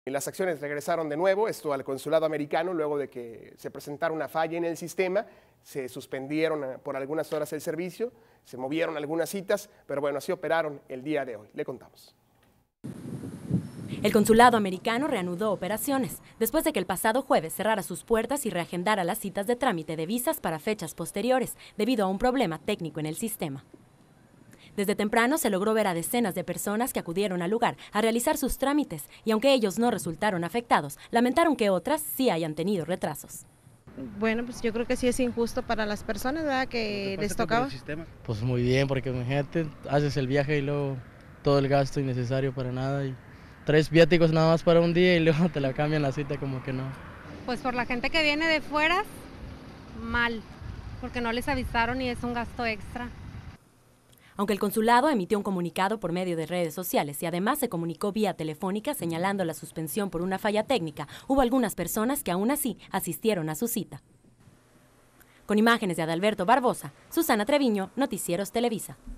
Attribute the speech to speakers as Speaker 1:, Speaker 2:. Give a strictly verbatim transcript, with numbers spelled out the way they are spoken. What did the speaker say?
Speaker 1: Las acciones regresaron de nuevo, esto al consulado americano, luego de que se presentara una falla en el sistema. Se suspendieron por algunas horas el servicio, se movieron algunas citas, pero bueno, así operaron el día de hoy. Le contamos.
Speaker 2: El consulado americano reanudó operaciones, después de que el pasado jueves cerrara sus puertas y reagendara las citas de trámite de visas para fechas posteriores, debido a un problema técnico en el sistema. Desde temprano se logró ver a decenas de personas que acudieron al lugar a realizar sus trámites y aunque ellos no resultaron afectados, lamentaron que otras sí hayan tenido retrasos.
Speaker 3: Bueno, pues yo creo que sí es injusto para las personas, ¿verdad?, que les tocaba.
Speaker 4: Pues muy bien, porque imagínate, haces el viaje y luego todo el gasto innecesario para nada y tres viáticos nada más para un día y luego te la cambian la cita, como que no.
Speaker 5: Pues por la gente que viene de fuera, mal, porque no les avisaron y es un gasto extra.
Speaker 2: Aunque el consulado emitió un comunicado por medio de redes sociales y además se comunicó vía telefónica señalando la suspensión por una falla técnica, hubo algunas personas que aún así asistieron a su cita. Con imágenes de Adalberto Barbosa, Susana Treviño, Noticieros Televisa.